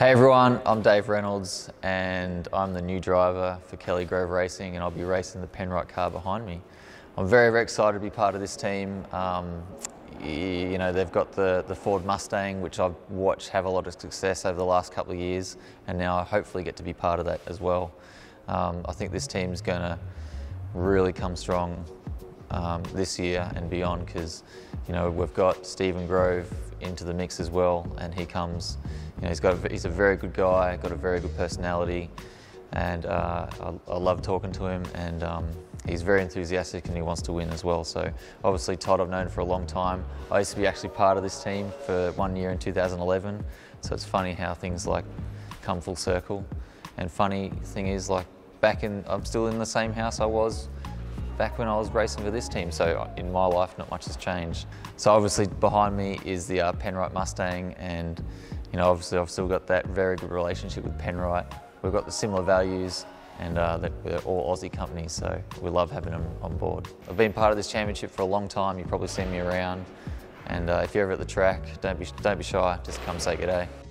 Hey everyone, I'm Dave Reynolds and I'm the new driver for Kelly Grove Racing, and I'll be racing the Penrite car behind me. I'm very, very excited to be part of this team. You know, they've got the Ford Mustang, which I've watched have a lot of success over the last couple of years, and now I hopefully get to be part of that as well. I think this team's going to really come strong this year and beyond, because you know, we've got Stephen Grove into the mix as well, and he comes, you know, he's a very good guy, got a very good personality, and I love talking to him, and he's very enthusiastic and he wants to win as well. So obviously Todd I've known for a long time. I used to be actually part of this team for 1 year in 2011, so it's funny how things like come full circle. And funny thing is, like, I'm still in the same house I was back when I was racing for this team, so in my life not much has changed. So obviously behind me is the Penrite Mustang, and you know, obviously I've still got that very good relationship with Penrite. We've got the similar values, and they're all Aussie companies, so we love having them on board. I've been part of this championship for a long time. You've probably seen me around, and if you're ever at the track, don't be shy, just come say good day.